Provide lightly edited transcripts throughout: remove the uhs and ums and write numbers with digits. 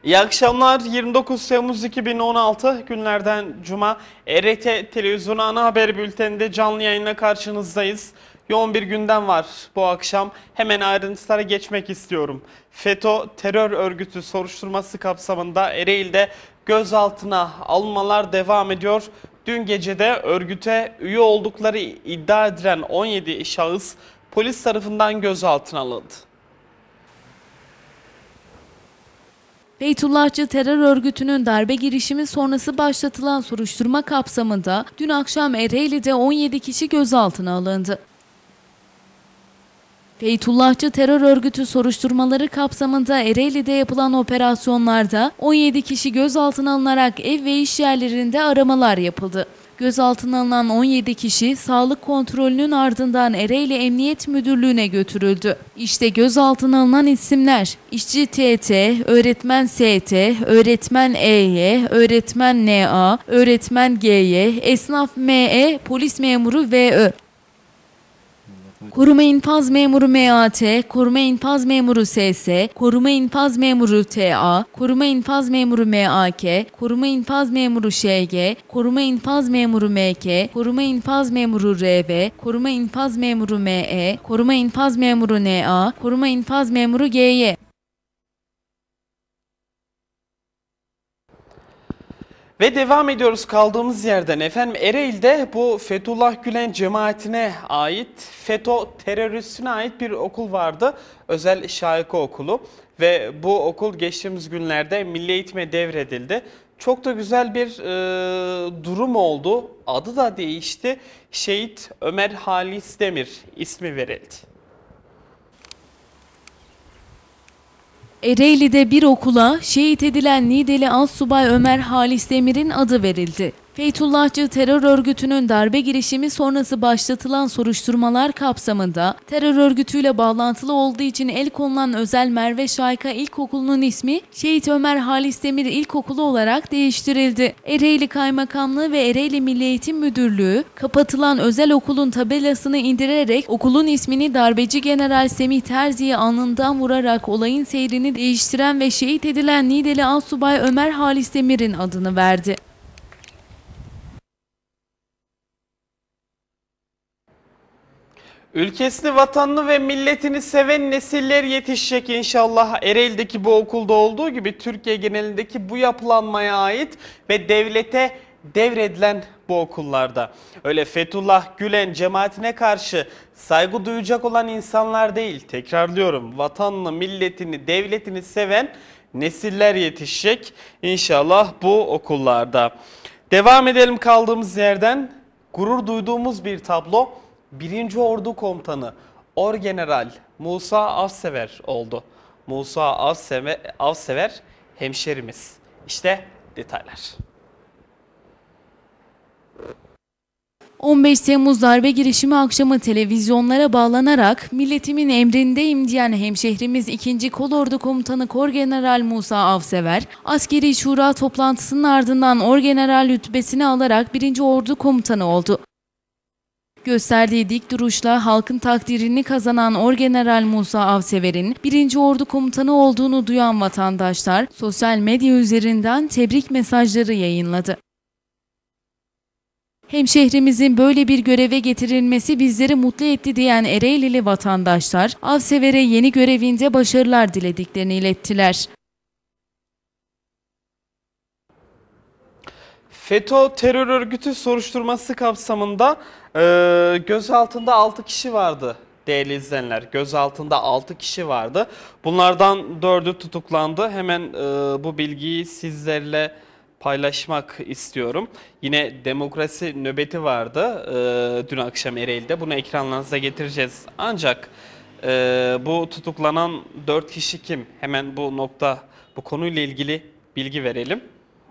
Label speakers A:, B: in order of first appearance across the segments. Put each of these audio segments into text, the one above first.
A: İyi akşamlar. 29 Temmuz 2016 günlerden Cuma. ERT Televizyonu ana haber bülteninde canlı yayınla karşınızdayız. Yoğun bir gündem var bu akşam. Hemen ayrıntılara geçmek istiyorum. FETÖ terör örgütü soruşturması kapsamında Ereğli'de gözaltına alınmalar devam ediyor. Dün gecede örgüte üye oldukları iddia edilen 17 şahıs polis tarafından gözaltına alındı.
B: Fethullahçı terör örgütünün darbe girişimi sonrası başlatılan soruşturma kapsamında dün akşam Ereğli'de 17 kişi gözaltına alındı. Fethullahçı terör örgütü soruşturmaları kapsamında Ereğli'de yapılan operasyonlarda 17 kişi gözaltına alınarak ev ve iş yerlerinde aramalar yapıldı. Gözaltına alınan 17 kişi sağlık kontrolünün ardından Ereğli Emniyet Müdürlüğü'ne götürüldü. İşte gözaltına alınan isimler: İşçi TT, öğretmen ST, öğretmen EY, öğretmen NA, öğretmen GY, esnaf ME, polis memuru VÖ. Koruma infaz memuru MAT, koruma infaz memuru SS, koruma infaz memuru TA, koruma infaz memuru MAK, koruma infaz memuru ŞG, koruma infaz memuru MK, koruma infaz memuru RV, koruma infaz memuru ME, koruma infaz memuru NA, koruma infaz memuru GY.
A: Ve devam ediyoruz kaldığımız yerden efendim. Ereğli'de bu Fethullah Gülen cemaatine ait, FETÖ teröristine ait bir okul vardı. Özel Şahika Okulu ve bu okul geçtiğimiz günlerde Milli Eğitim'e devredildi. Çok da güzel bir durum oldu. Adı da değişti. Şehit Ömer Halis Demir ismi verildi.
B: Ereğli'de bir okula şehit edilen Niğdeli Astsubay Ömer Halis Demir'in adı verildi. Fethullahçı terör örgütünün darbe girişimi sonrası başlatılan soruşturmalar kapsamında terör örgütüyle bağlantılı olduğu için el konulan Özel Merve Şahika İlkokulu'nun ismi Şehit Ömer Halis Demir İlkokulu olarak değiştirildi. Ereğli Kaymakamlığı ve Ereğli Milli Eğitim Müdürlüğü kapatılan özel okulun tabelasını indirerek okulun ismini darbeci General Semih Terzi'ye alnından vurarak olayın seyrini değiştiren ve şehit edilen Niğdeli Astsubay Ömer Halis Demir'in adını verdi.
A: Ülkesini, vatanını ve milletini seven nesiller yetişecek inşallah. Ereğli'deki bu okulda olduğu gibi Türkiye genelindeki bu yapılanmaya ait ve devlete devredilen bu okullarda. Öyle Fethullah Gülen cemaatine karşı saygı duyacak olan insanlar değil. Tekrarlıyorum, vatanını, milletini, devletini seven nesiller yetişecek inşallah bu okullarda. Devam edelim kaldığımız yerden. Gurur duyduğumuz bir tablo. 1. Ordu Komutanı Orgeneral Musa Avsever oldu. Musa Avsever hemşerimiz. İşte detaylar.
B: 15 Temmuz darbe girişimi akşamı televizyonlara bağlanarak milletimin emrindeyim diyen hemşehrimiz 2. Kolordu Komutanı Korgeneral Musa Avsever, askeri şura toplantısının ardından Orgeneral rütbesini alarak 1. Ordu Komutanı oldu. Gösterdiği dik duruşla halkın takdirini kazanan Orgeneral Musa Avsever'in 1. Ordu Komutanı olduğunu duyan vatandaşlar sosyal medya üzerinden tebrik mesajları yayınladı. Hemşehrimizin böyle bir göreve getirilmesi bizleri mutlu etti diyen Ereğlili vatandaşlar Avsever'e yeni görevinde başarılar dilediklerini ilettiler.
A: FETÖ terör örgütü soruşturması kapsamında gözaltında 6 kişi vardı değerli izleyenler. Gözaltında 6 kişi vardı. Bunlardan 4'ü tutuklandı. Hemen bu bilgiyi sizlerle paylaşmak istiyorum. Yine demokrasi nöbeti vardı dün akşam Ereğli'de. Bunu ekranlarınıza getireceğiz. Ancak bu tutuklanan 4 kişi kim? Hemen bu konuyla ilgili bilgi verelim.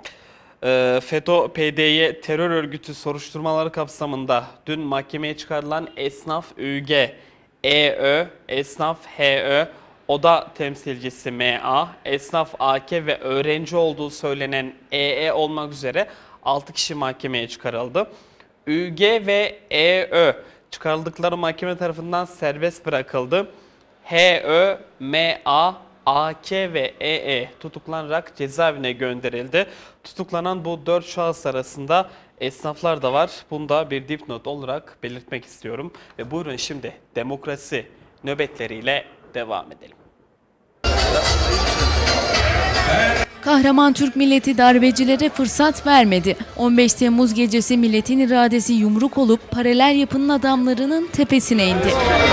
A: FETÖ-PDY terör örgütü soruşturmaları kapsamında dün mahkemeye çıkarılan esnaf ÜG, EÖ, esnaf HÖ, oda temsilcisi MA, esnaf AK ve öğrenci olduğu söylenen EE olmak üzere 6 kişi mahkemeye çıkarıldı. ÜG ve EÖ çıkarıldıkları mahkeme tarafından serbest bırakıldı. HÖ, MA, AK ve EE tutuklanarak cezaevine gönderildi. Tutuklanan bu 4 şahıs arasında esnaflar da var. Bunu da bir dipnot olarak belirtmek istiyorum. Ve buyurun şimdi demokrasi nöbetleriyle devam edelim.
B: Kahraman Türk milleti darbecilere fırsat vermedi. 15 Temmuz gecesi milletin iradesi yumruk olup paralel yapının adamlarının tepesine indi.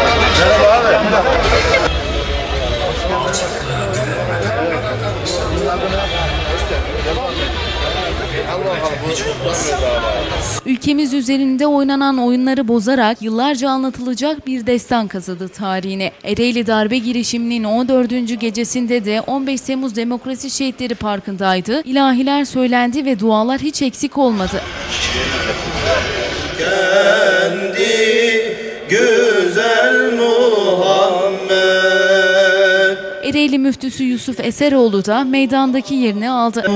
B: Ülkemiz üzerinde oynanan oyunları bozarak yıllarca anlatılacak bir destan kazıdı tarihine. Ereğli darbe girişiminin 14. gecesinde de 15 Temmuz Demokrasi Şehitleri Parkı'ndaydı. İlahiler söylendi ve dualar hiç eksik olmadı.
C: Kendi güzel Muhammed.
B: Ereğli müftüsü Yusuf Eseroğlu da meydandaki yerini aldı.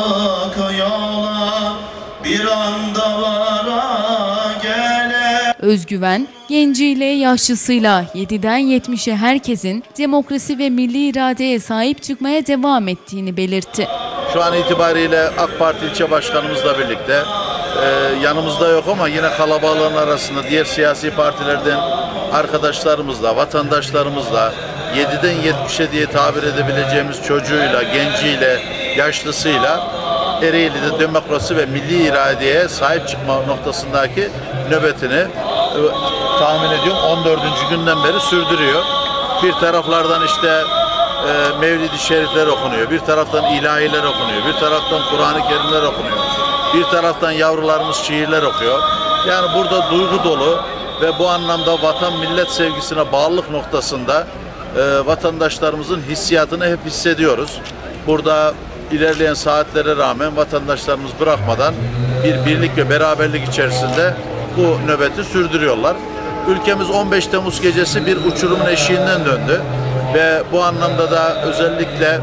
C: Bir anda vara gele.
B: Özgüven, genciyle yaşlısıyla 7'den 70'e herkesin demokrasi ve milli iradeye sahip çıkmaya devam ettiğini belirtti.
D: Şu an itibariyle AK Parti ilçe başkanımızla birlikte yanımızda yok ama yine kalabalığın arasında diğer siyasi partilerden arkadaşlarımızla, vatandaşlarımızla 7'den 70'e diye tabir edebileceğimiz çocuğuyla, genciyle, yaşlısıyla Ereğli'de demokrasi ve milli iradeye sahip çıkma noktasındaki nöbetini tahmin ediyorum 14. günden beri sürdürüyor. Bir taraflardan işte Mevlid-i Şerifler okunuyor, bir taraftan ilahiler okunuyor, bir taraftan Kur'an-ı Kerimler okunuyor, bir taraftan yavrularımız şiirler okuyor. Yani burada duygu dolu ve bu anlamda vatan millet sevgisine bağlılık noktasında vatandaşlarımızın hissiyatını hep hissediyoruz. Burada ilerleyen saatlere rağmen vatandaşlarımız bırakmadan bir birlik ve beraberlik içerisinde bu nöbeti sürdürüyorlar. Ülkemiz 15 Temmuz gecesi bir uçurumun eşiğinden döndü ve bu anlamda da özellikle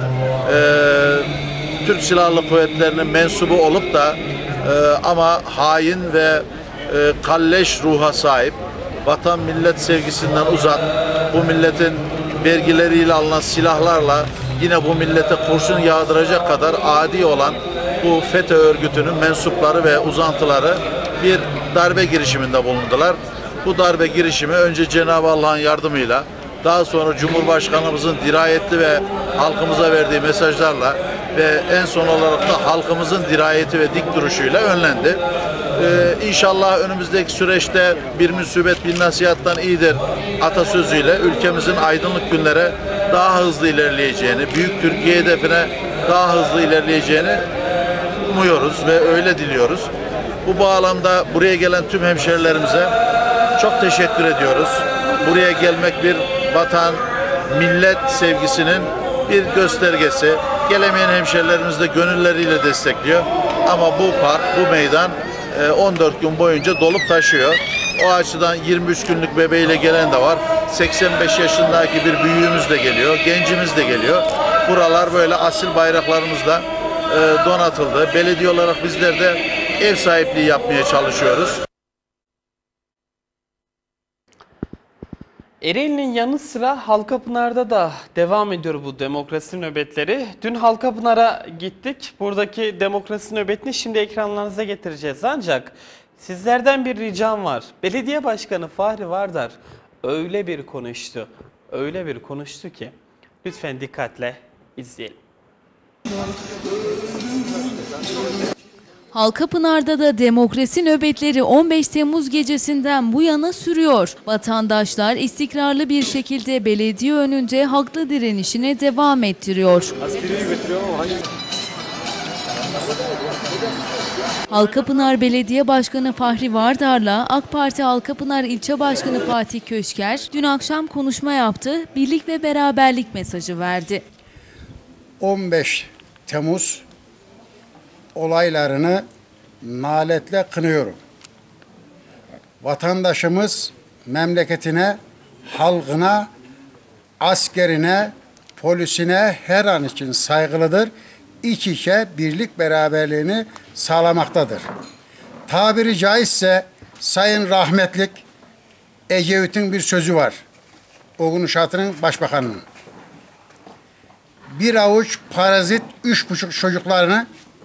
D: Türk Silahlı Kuvvetleri'nin mensubu olup da ama hain ve kalleş ruha sahip, vatan millet sevgisinden uzak, bu milletin vergileriyle alınan silahlarla yine bu millete kurşun yağdıracak kadar adi olan bu FETÖ örgütünün mensupları ve uzantıları bir darbe girişiminde bulundular. Bu darbe girişimi önce Cenab-ı Allah'ın yardımıyla, daha sonra Cumhurbaşkanımızın dirayetli ve halkımıza verdiği mesajlarla ve en son olarak da halkımızın dirayeti ve dik duruşuyla önlendi. İnşallah önümüzdeki süreçte bir musibet bir nasihattan iyidir atasözüyle ülkemizin aydınlık günlere daha hızlı ilerleyeceğini, büyük Türkiye hedefine daha hızlı ilerleyeceğini umuyoruz ve öyle diliyoruz. Bu bağlamda buraya gelen tüm hemşerilerimize çok teşekkür ediyoruz. Buraya gelmek bir vatan, millet sevgisinin bir göstergesi. Gelemeyen hemşerilerimiz de gönülleriyle destekliyor. Ama bu park, bu meydan 14 gün boyunca dolup taşıyor. O açıdan 23 günlük bebeğiyle gelen de var. 85 yaşındaki bir büyüğümüz de geliyor, gencimiz de geliyor. Buralar böyle asil bayraklarımızla donatıldı. Belediye olarak bizler de ev sahipliği yapmaya çalışıyoruz.
A: Ereğli'nin yanı sıra Halkapınar'da da devam ediyor bu demokrasi nöbetleri. Dün Halkapınar'a gittik. Buradaki demokrasi nöbetini şimdi ekranlarınıza getireceğiz. Ancak sizlerden bir ricam var. Belediye Başkanı Fahri Vardar öyle bir konuştu ki lütfen dikkatle izleyelim.
B: Halkapınar'da da demokrasi nöbetleri 15 Temmuz gecesinden bu yana sürüyor. Vatandaşlar istikrarlı bir şekilde belediye önünde haklı direnişine devam ettiriyor. Halkapınar Belediye Başkanı Fahri Vardar'la AK Parti Halkapınar İlçe Başkanı Fatih Köşker dün akşam konuşma yaptı, birlik ve beraberlik mesajı verdi.
E: 15 Temmuz olaylarını naletle kınıyorum. Vatandaşımız memleketine, halkına, askerine, polisine her an için saygılıdır. İç içe birlik beraberliğini sağlamaktadır. Tabiri caizse Sayın Rahmetlik Ecevit'in bir sözü var. O gün Uşak'ın başbakanının. bir avuç parazit 3,5 çocuklarını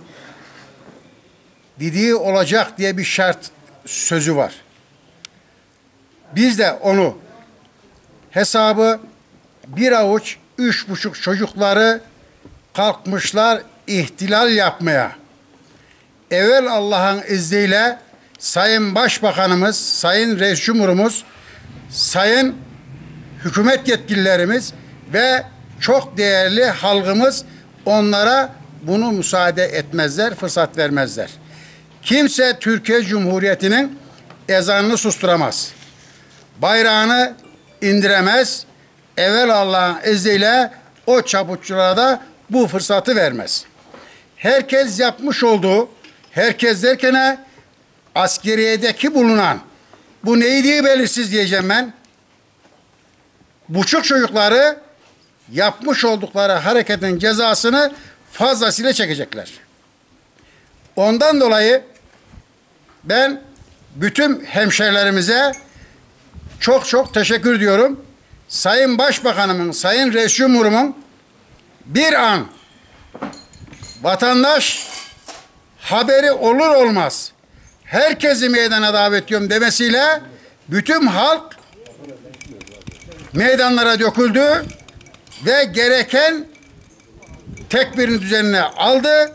E: dediği olacak diye bir şart sözü var. Biz de onu hesabı bir avuç 3,5 çocukları kalkmışlar ihtilal yapmaya. Evvel Allah'ın izniyle Sayın Başbakanımız, Sayın Reis Cumhurumuz, Sayın hükümet yetkililerimiz ve çok değerli halkımız onlara bunu müsaade etmezler, fırsat vermezler. Kimse Türkiye Cumhuriyeti'nin ezanını susturamaz. Bayrağını indiremez. Evvel Allah'ın izniyle o çaputçulara da bu fırsatı vermez. Herkes yapmış olduğu, herkes derken askeriyedeki bulunan, bu neydi belirsiz diyeceğim ben. Buçuk çocukları yapmış oldukları hareketin cezasını fazlasıyla çekecekler. Ondan dolayı ben bütün hemşerilerimize çok teşekkür ediyorum. Sayın Başbakanımın, Sayın Reis Cumhurum'un bir an vatandaş haberi olur olmaz herkesi meydana davet ediyorum demesiyle bütün halk meydanlara döküldü ve gereken tekbirin düzenine aldı.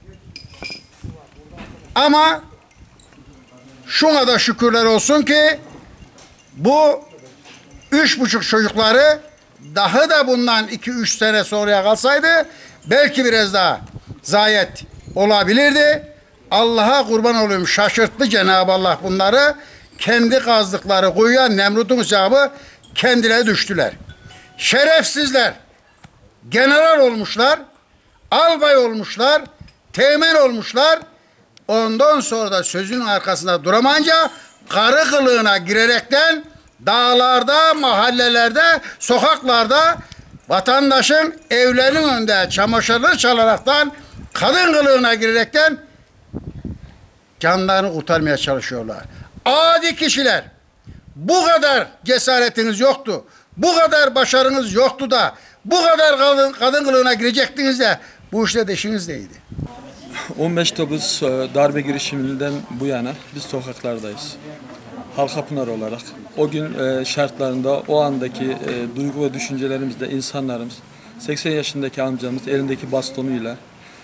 E: Ama şuna da şükürler olsun ki bu 3,5 çocukları daha da bundan 2-3 sene sonraya kalsaydı belki biraz daha zayiat olabilirdi. Allah'a kurban olayım, şaşırttı Cenab-ı Allah bunları. Kendi kazdıkları kuyuya Nemrut'un hesabı kendileri düştüler. Şerefsizler general olmuşlar, albay olmuşlar, teğmen olmuşlar. Ondan sonra da sözün arkasında duramayınca karı kılığına girerekten dağlarda, mahallelerde, sokaklarda vatandaşın evlerinin önünde çamaşırları çalaraktan kadın kılığına girerekten canlarını kurtarmaya çalışıyorlar. Adi kişiler, bu kadar cesaretiniz yoktu, bu kadar başarınız yoktu da bu kadar kadın kılığına girecektiniz de bu işte de işiniz neydi?
F: 15 Temmuz darbe girişiminden bu yana biz sokaklardayız. Halkapınar olarak o gün şartlarında o andaki duygu ve düşüncelerimizde insanlarımız 80 yaşındaki amcamız elindeki bastonuyla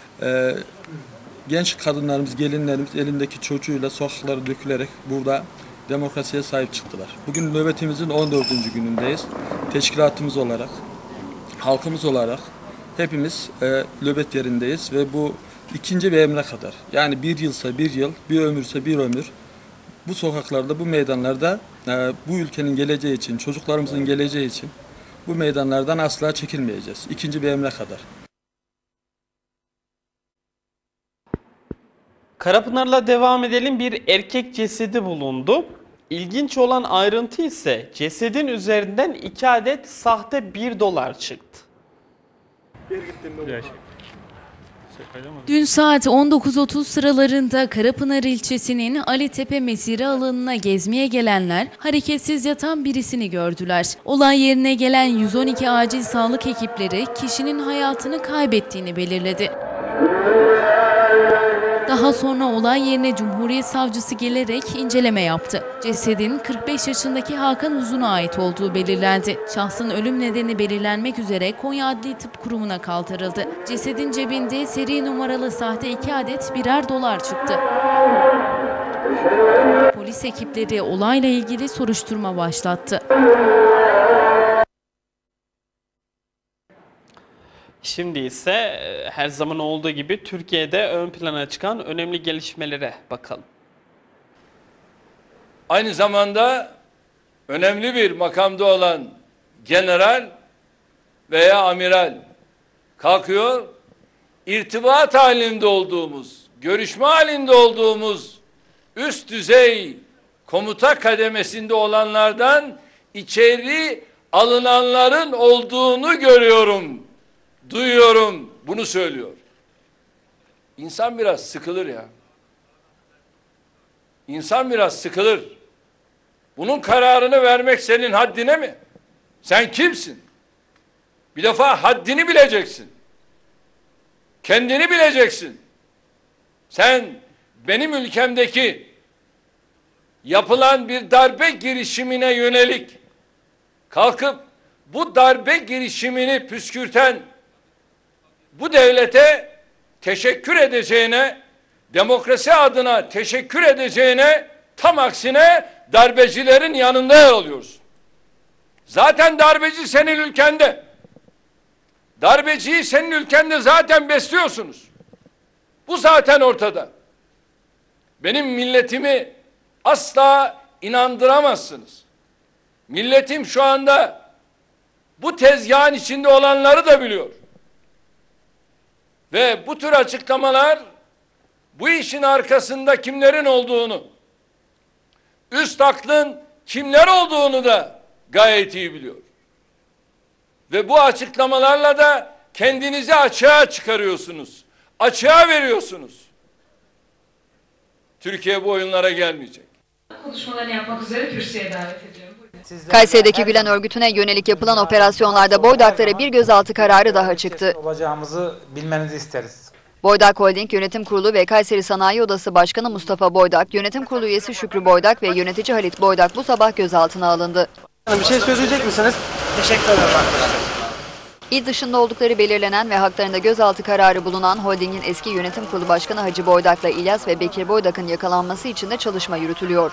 F: genç kadınlarımız, gelinlerimiz elindeki çocuğuyla sokaklara dökülerek burada demokrasiye sahip çıktılar. Bugün nöbetimizin 14. günündeyiz. Teşkilatımız olarak, halkımız olarak hepimiz nöbet yerindeyiz ve bu ikinci bir emre kadar. Yani bir yılsa bir yıl, bir ömürse bir ömür. Bu sokaklarda, bu meydanlarda bu ülkenin geleceği için, çocuklarımızın geleceği için bu meydanlardan asla çekilmeyeceğiz. İkinci bir emre kadar.
A: Karapınar'la devam edelim. Bir erkek cesedi bulundu. İlginç olan ayrıntı ise cesedin üzerinden 2 adet sahte 1 dolar çıktı.
B: Dün saat 19.30 sıralarında Karapınar ilçesinin Alitepe Mesire alanına gezmeye gelenler hareketsiz yatan birisini gördüler. Olay yerine gelen 112 acil sağlık ekipleri kişinin hayatını kaybettiğini belirledi. Daha sonra olay yerine Cumhuriyet Savcısı gelerek inceleme yaptı. Cesedin 45 yaşındaki Hakan Uzun'a ait olduğu belirlendi. Şahsın ölüm nedeni belirlenmek üzere Konya Adli Tıp Kurumu'na kaldırıldı. Cesedin cebinde seri numaralı sahte 2 adet birer dolar çıktı. Polis ekipleri olayla ilgili soruşturma başlattı.
A: Şimdi ise her zaman olduğu gibi Türkiye'de ön plana çıkan önemli gelişmelere bakalım.
G: Aynı zamanda önemli bir makamda olan general veya amiral kalkıyor, irtibat halinde olduğumuz, görüşme halinde olduğumuz üst düzey komuta kademesinde olanlardan içeri alınanların olduğunu görüyorum, duyuyorum, bunu söylüyor. İnsan biraz sıkılır ya. İnsan biraz sıkılır. Bunun kararını vermek senin haddine mi? Sen kimsin? Bir defa haddini bileceksin. Kendini bileceksin. Sen benim ülkemdeki yapılan bir darbe girişimine yönelik kalkıp bu darbe girişimini püskürten bu devlete teşekkür edeceğine, demokrasi adına teşekkür edeceğine, tam aksine darbecilerin yanında yer alıyoruz. Zaten darbeci senin ülkende. Darbeciyi senin ülkende zaten besliyorsunuz. Bu zaten ortada. Benim milletimi asla inandıramazsınız. Milletim şu anda bu tezgahın içinde olanları da biliyor. Ve bu tür açıklamalar bu işin arkasında kimlerin olduğunu, üst aklın kimler olduğunu da gayet iyi biliyor. Ve bu açıklamalarla da kendinizi açığa çıkarıyorsunuz. Açığa veriyorsunuz. Türkiye bu oyunlara gelmeyecek.
H: Konuşmalarını yapmak üzere kürsüye davet ediyorum.
I: Kayseri'deki Gülen örgütüne yönelik yapılan operasyonlarda Boydaklara bir gözaltı kararı daha çıktı.
J: Olacağımızı bilmenizi isteriz.
I: Boydak Holding Yönetim Kurulu ve Kayseri Sanayi Odası Başkanı Mustafa Boydak, Yönetim Kurulu üyesi Şükrü Boydak ve yönetici Halit Boydak bu sabah gözaltına alındı.
J: Bir şey söyleyecek misiniz? Teşekkür ederim arkadaşlar.
I: İl dışında oldukları belirlenen ve haklarında gözaltı kararı bulunan Holding'in eski Yönetim Kurulu Başkanı Hacı Boydak'la İlyas ve Bekir Boydak'ın yakalanması için de çalışma yürütülüyor.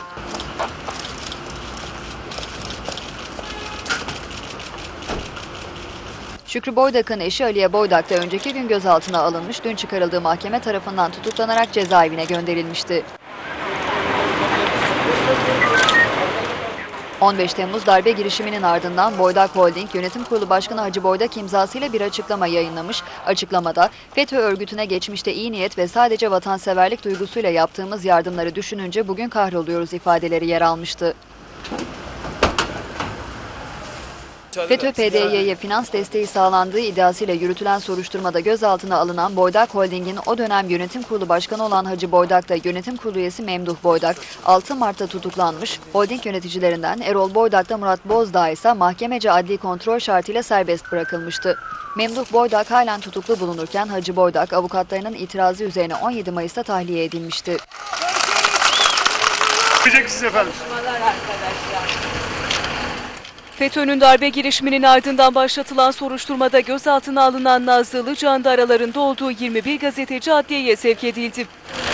I: Şükrü Boydak'ın eşi Aliye Boydak da önceki gün gözaltına alınmış, dün çıkarıldığı mahkeme tarafından tutuklanarak cezaevine gönderilmişti. 15 Temmuz darbe girişiminin ardından Boydak Holding Yönetim Kurulu Başkanı Hacı Boydak imzasıyla bir açıklama yayınlamış. Açıklamada FETÖ örgütüne geçmişte iyi niyet ve sadece vatanseverlik duygusuyla yaptığımız yardımları düşününce bugün kahroluyoruz ifadeleri yer almıştı. FETÖ-PDY'ye finans desteği sağlandığı iddiasıyla yürütülen soruşturmada gözaltına alınan Boydak Holding'in o dönem yönetim kurulu başkanı olan Hacı Boydak da yönetim kurulu üyesi Memduh Boydak 6 Mart'ta tutuklanmış. Holding yöneticilerinden Erol Boydak da Murat Bozdağ ise mahkemece adli kontrol şartıyla serbest bırakılmıştı. Memduh Boydak halen tutuklu bulunurken Hacı Boydak avukatlarının itirazı üzerine 17 Mayıs'ta tahliye edilmişti.
K: FETÖ'nün darbe girişiminin ardından başlatılan soruşturmada gözaltına alınan Nazlı Ilıcan da aralarında olduğu 21 gazeteci adliyeye sevk edildi.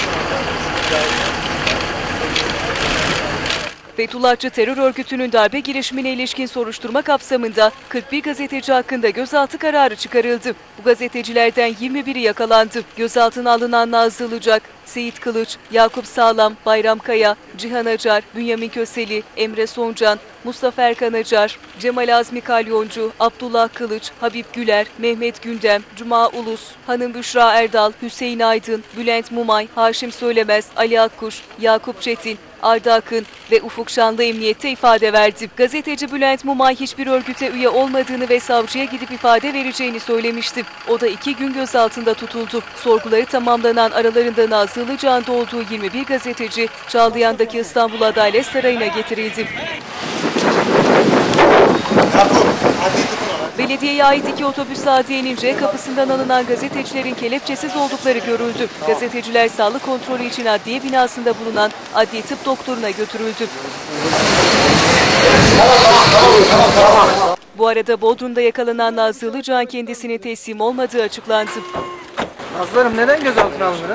K: Fethullahçı terör örgütünün darbe girişimine ilişkin soruşturma kapsamında 41 gazeteci hakkında gözaltı kararı çıkarıldı. Bu gazetecilerden 21'i yakalandı. Gözaltına alınan Nazlı Ilıcak, Seyit Kılıç, Yakup Sağlam, Bayram Kaya, Cihan Acar, Bünyamin Köseli, Emre Soncan, Mustafa Erkan Acar, Cemal Azmi Kalyoncu, Abdullah Kılıç, Habib Güler, Mehmet Gündem, Cuma Ulus, Hanım Büşra Erdal, Hüseyin Aydın, Bülent Mumay, Haşim Söylemez, Ali Akkuş, Yakup Çetin, Arda Akın ve Ufuk Şanlı emniyette ifade verdi. Gazeteci Bülent Mumay hiçbir örgüte üye olmadığını ve savcıya gidip ifade vereceğini söylemişti. O da 2 gün gözaltında tutuldu. Sorguları tamamlanan aralarında Nazlı Ilıcan'da olduğu 21 gazeteci Çağlayan'daki İstanbul Adalet Sarayı'na getirildi. Belediyeye ait 2 otobüs sahaya inince kapısından alınan gazetecilerin kelepçesiz oldukları görüldü. Gazeteciler sağlık kontrolü için adliye binasında bulunan adli tıp doktoruna götürüldü. Bu arada Bodrum'da yakalanan Nazlı Ilıcan kendisine teslim olmadığı açıklandı.
J: Nazlı Hanım neden gözaltına alındınız?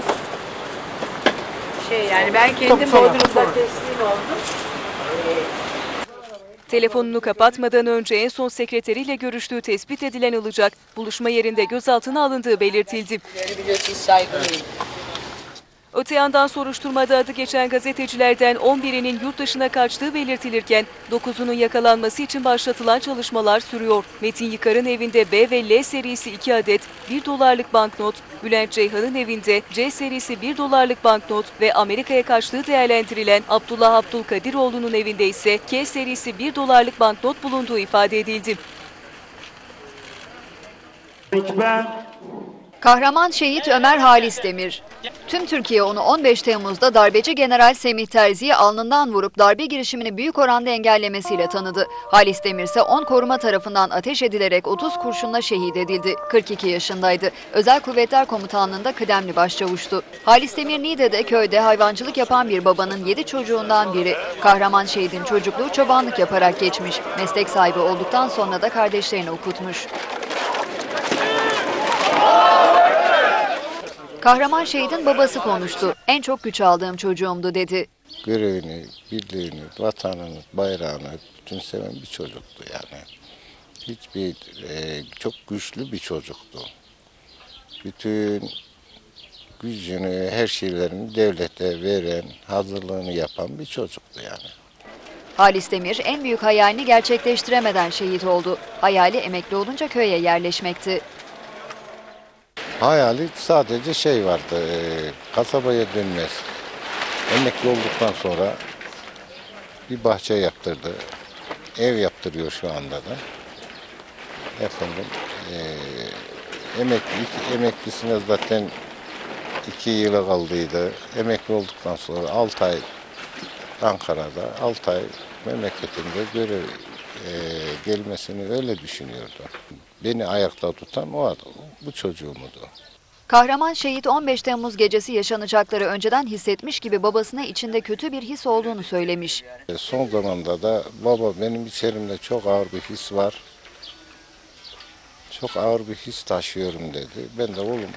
H: Ben kendim Bodrum'da teslim oldum.
K: Telefonunu kapatmadan önce en son sekreteriyle görüştüğü tespit edilen Ilıcak, buluşma yerinde gözaltına alındığı belirtildi. Öte yandan soruşturmada adı geçen gazetecilerden 11'inin yurt dışına kaçtığı belirtilirken 9'unun yakalanması için başlatılan çalışmalar sürüyor. Metin Yıkar'ın evinde B ve L serisi 2 adet $1 banknot, Bülent Ceyhan'ın evinde C serisi $1 banknot ve Amerika'ya kaçtığı değerlendirilen Abdullah Abdülkadiroğlu'nun evinde ise K serisi $1 banknot bulunduğu ifade edildi.
I: Kahraman şehit Ömer Halis Demir. Tüm Türkiye onu 15 Temmuz'da darbeci General Semih Terzi'yi alnından vurup darbe girişimini büyük oranda engellemesiyle tanıdı. Halis Demir ise 10 koruma tarafından ateş edilerek 30 kurşunla şehit edildi. 42 yaşındaydı. Özel Kuvvetler Komutanlığı'nda kıdemli başçavuştu. Halis Demir Niğde'de köyde hayvancılık yapan bir babanın 7 çocuğundan biri. Kahraman şehidin çocukluğu çobanlık yaparak geçmiş. Meslek sahibi olduktan sonra da kardeşlerini okutmuş. Kahraman şehidin babası konuştu. En çok güç aldığım çocuğumdu dedi.
L: Görevini, birliğini, vatanını, bayrağını bütün seven bir çocuktu yani. Çok güçlü bir çocuktu. Bütün gücünü, her şeylerini devlete veren, hazırlığını yapan bir çocuktu yani.
I: Halis Demir en büyük hayalini gerçekleştiremeden şehit oldu. Hayali emekli olunca köye yerleşmekti.
L: Hayali sadece şey vardı, kasabaya dönmez. Emekli olduktan sonra bir bahçe yaptırdı. Ev yaptırıyor şu anda da. Efendim, emeklisine zaten 2 yıla kaldıydı. Emekli olduktan sonra 6 ay Ankara'da, 6 ay memleketinde görev gelmesini öyle düşünüyordu. Beni ayakta tutan o adam, bu çocuğumdu.
I: Kahraman şehit 15 Temmuz gecesi yaşanacakları önceden hissetmiş gibi babasına içinde kötü bir his olduğunu söylemiş.
L: Son zamanda da baba benim içerimde çok ağır bir his var. Çok ağır bir his taşıyorum dedi. Ben de oğlum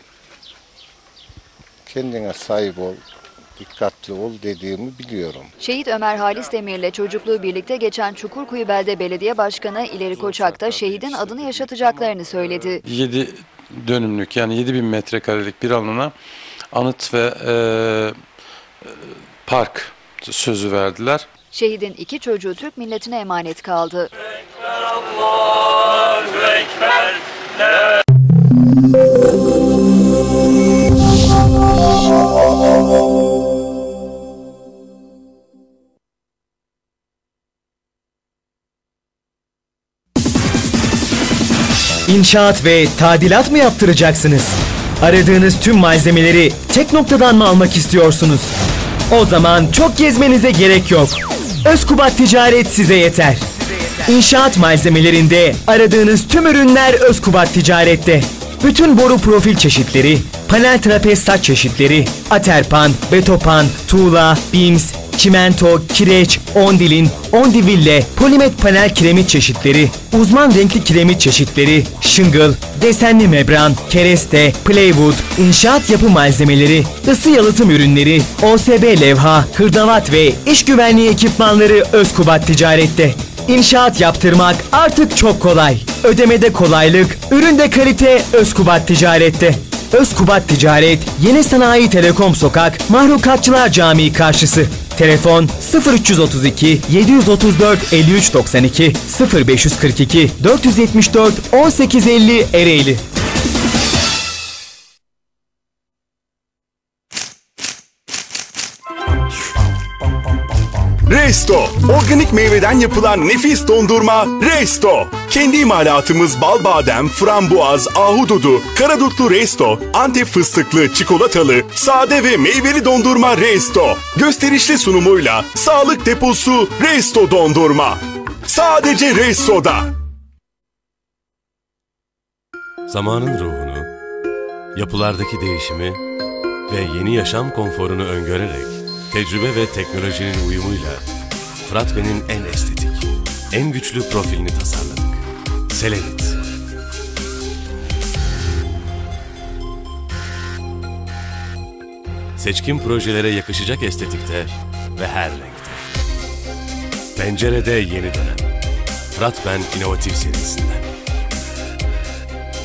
L: kendine sahip ol, dikkatli ol dediğimi biliyorum.
I: Şehit Ömer Halis Demir'le çocukluğu birlikte geçen Çukurkuyu Belde Belediye Başkanı İleri Koçak da şehidin adını yaşatacaklarını söyledi.
M: 7 dönümlük yani 7.000 metrekarelik bir alana anıt ve park sözü verdiler.
I: Şehidin 2 çocuğu Türk milletine emanet kaldı.
N: İnşaat ve tadilat mı yaptıracaksınız? Aradığınız tüm malzemeleri tek noktadan mı almak istiyorsunuz? O zaman çok gezmenize gerek yok. Özkubat Ticaret size yeter. İnşaat malzemelerinde aradığınız tüm ürünler Özkubat Ticaret'te. Bütün boru profil çeşitleri, panel trapez saç çeşitleri, aterpan, betopan, tuğla, beams, çimento, kireç, ondilin, ondiville, polimet panel kiremit çeşitleri, uzman renkli kiremit çeşitleri, şıngıl, desenli membran, kereste, plywood, inşaat yapı malzemeleri, ısı yalıtım ürünleri, OSB levha, hırdavat ve iş güvenliği ekipmanları Özkubat Ticaret'te. İnşaat yaptırmak artık çok kolay. Ödemede kolaylık, üründe kalite Özkubat Ticaret'te. Özkubat Ticaret, Yeni Sanayi Telekom Sokak, Mahlukatçılar Camii karşısı. Telefon 0332 734 53 92 0542 474 1850 Ereğli.
O: Resto, organik meyveden yapılan nefis dondurma Resto. Kendi imalatımız bal badem, frambuaz, ahududu, karadutlu Resto, Antep fıstıklı, çikolatalı, sade ve meyveli dondurma Resto. Gösterişli sunumuyla sağlık deposu Resto dondurma. Sadece Resto'da.
P: Zamanın ruhunu, yapılardaki değişimi ve yeni yaşam konforunu öngörerek tecrübe ve teknolojinin uyumuyla Fıratben'in en estetik, en güçlü profilini tasarladık. Selenit. Seçkin projelere yakışacak estetikte ve her renkte. Pencerede yeni dönem. Fıratben İnovatif serisinden.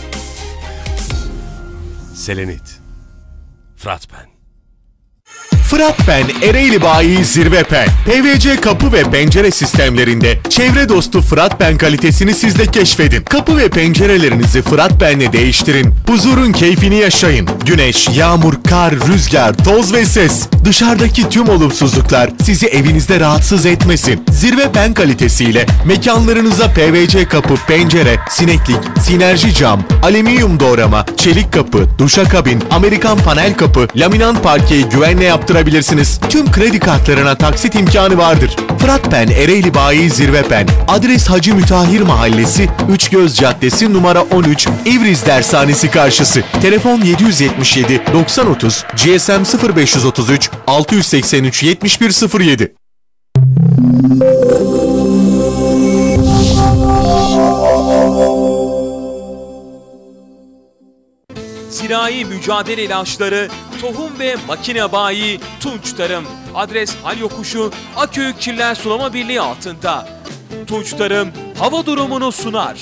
P: Selenit. Fıratben.
O: Fıratben Ereğli Bayi Zirvepen. PVC kapı ve pencere sistemlerinde çevre dostu Fıratben kalitesini siz de keşfedin. Kapı ve pencerelerinizi Fıratben'le değiştirin. Huzurun keyfini yaşayın. Güneş, yağmur, kar, rüzgar, toz ve ses. Dışarıdaki tüm olumsuzluklar sizi evinizde rahatsız etmesin. Zirvepen kalitesiyle mekanlarınıza PVC kapı, pencere, sineklik, sinerji cam, alüminyum doğrama, çelik kapı, duşakabin, Amerikan panel kapı, laminant parkeyi güvenle yaptırabilirsiniz. Tüm kredi kartlarına taksit imkanı vardır. Fıratben Ereğli Bayi Zirvepen. Adres Hacı Mütahhir Mahallesi, Üçgöz Caddesi numara 13, İvriz Dershanesi karşısı. Telefon 777 9030, GSM 0533 683 7107.
Q: Zirai mücadele ilaçları, tohum ve makine bayi Tunç Tarım. Adres Hal Yokuşu, Aköyük Kirler Sulama Birliği altında. Tunç Tarım hava durumunu sunar.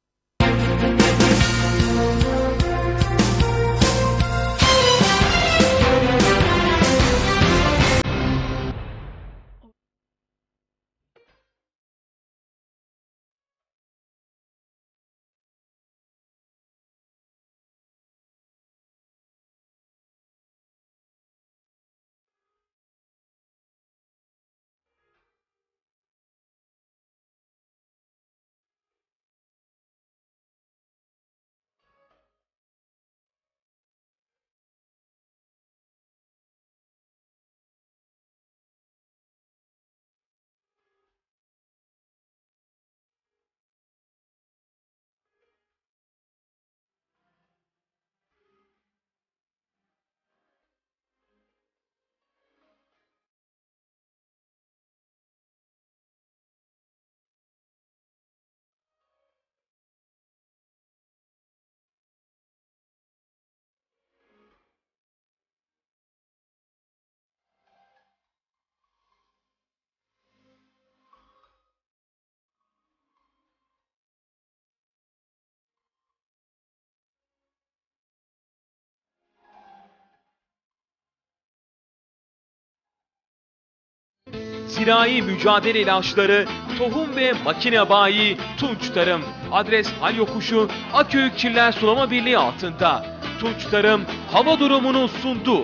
Q: Zirai mücadele ilaçları, tohum ve makine bayi Tunç Tarım. Adres Hal Yokuşu, Aköyük Kirler Sulama Birliği altında. Tunç Tarım hava durumunu sundu.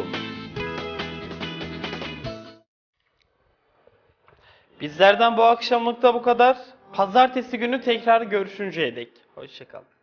A: Bizlerden bu akşamlıkta bu kadar. Pazartesi günü tekrar görüşünceye dek. Hoşçakalın.